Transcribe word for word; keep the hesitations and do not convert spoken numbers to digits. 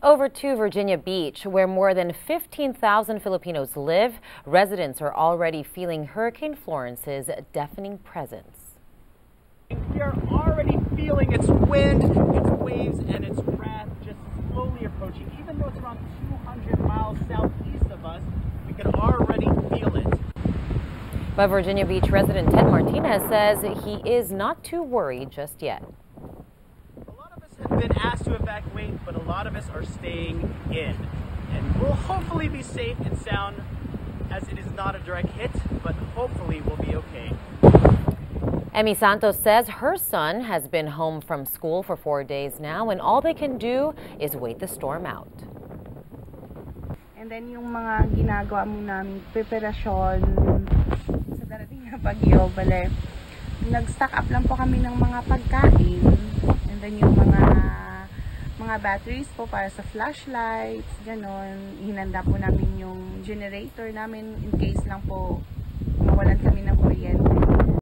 Over to Virginia Beach, where more than fifteen thousand Filipinos live, residents are already feeling Hurricane Florence's deafening presence. We are already feeling its wind, its waves, and its wrath just slowly approaching. Even though it's around two hundred miles southeast of us, we can already feel it. But Virginia Beach resident Ted Martinez says he is not too worried just yet. Have been asked to evacuate, but a lot of us are staying in, and we'll hopefully be safe and sound, as it is not a direct hit, but hopefully we'll be okay. Emmy Santos says her son has been home from school for four days now, and all they can do is wait the storm out. And then yung mga ginagawa mo namin preparasyon sa darating na bagyo, bale, nag-stock up lang po kami ng mga pagkain. And then yung mga mga batteries po para sa flashlights, ganon. Hinanda po namin yung generator namin in case lang po